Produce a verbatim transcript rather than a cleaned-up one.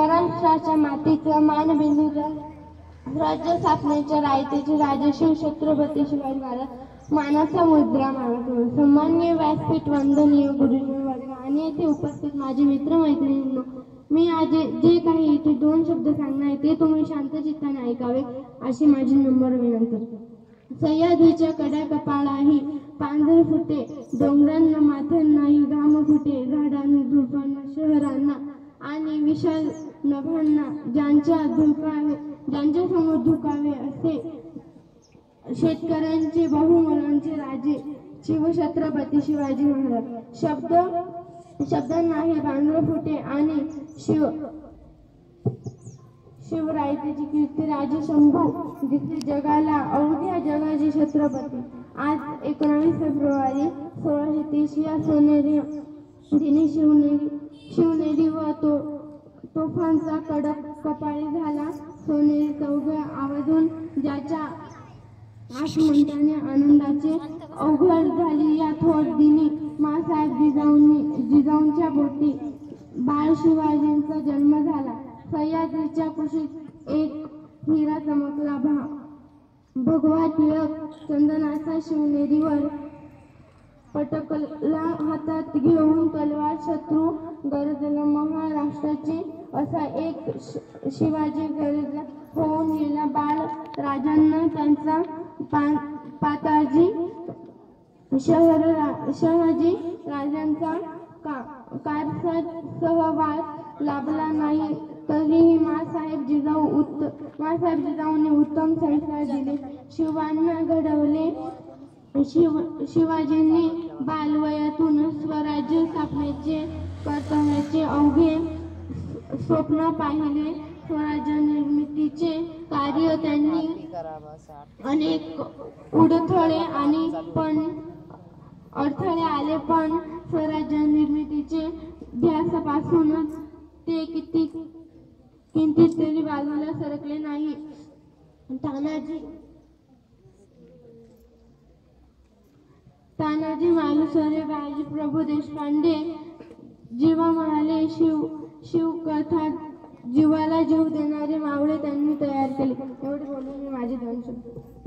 महाराष्ट्राच्या मातीचं मानबिंदूचं राज्य स्थापनेच्या रायतेचे राजे शिव छत्रपती शिवाजी महाराज मानाचा मुद्रा मानतो. सन्माननीय व्यासपीठ, वंदनीय गुरुजी वर्ग आणि येथे उपस्थित माझे मित्र मैत्रिणींनो, मी आज जे काही इथे दोन शब्द सांगणार आहे ते तुम्ही शांत चित्ताने ऐकावे अशी माझी नम्र विनंती. सह्याद्रीच्या कड्या कपाळाही पांढर फुटे, डोंगरांना माथ्यांनाही घाम फुटे, झाडांना झुडपांना शहरांना आणि विशाल नभांना ज्यांच्या झुकावे ज्यांच्या समोर झुकावे असे शेतकऱ्यांचे बहुमोलांचे राजे शिवछत्रपती शिवाजी महाराज. शब्द शब्दांनाही पांढर फुटे आणि शिव शिवरायतेची कीर्ती राजे शंभू जिथे जगाला अवघ्या जगाचे छत्रपती. आज एकोणावीस फेब्रुवारी सोळाशे तीस या सोनेरी दिनी शिवनेरी शिवनेरी व तो तोफांचा कडक कपाळी झाला सोनेरी चौघ्या आवाजून ज्याच्या आठमंताने आनंदाचे अवघड झाली या थोर दिनी मासाहेब जिजाऊंनी जिजाऊंच्या पोटी बाळ शिवाजींचा जन्म झाला. सह्याद्रीच्या कुशीत एक हिरा चमकला. भा भगवा टिळक चंदनाचा शिवनेरीवर पटकला हातात घेऊन तलवार शत्रू गरजला महाराष्ट्राची असा एक शिवाजी गरज होऊन गेला. बाळ राजांना त्यांचा पाताजी शहर शहाजी राजांचा का कारसद सहवास लाभला नाही तरीही मासाहेब जिजाऊ उत्त मासाहेब जिजाऊंनी उत्तम संस्कार दिले, शिवांना घडवले. शिव शिवाजींनी बालवयातून स्वराज्य स्थापनेचे कर्तव्याचे अवघे स्वप्न पाहिले. स्वराज्य निर्मितीचे कार्य त्यांनी अनेक अडथळे आणि पण अडथळे आले पण स्वराज्य निर्मितीचे ध्यासापासूनच ते किती किंचितरी बाजूला सरकले नाही. तानाजी तानाजी मालुसरे, बाजीप्रभू देशपांडे जीवा म्हणाले. शिव शिवकथा जीवाला जीव देणारे मावळे त्यांनी तयार केले. एवढे बोलून मी माझे दोन शब्द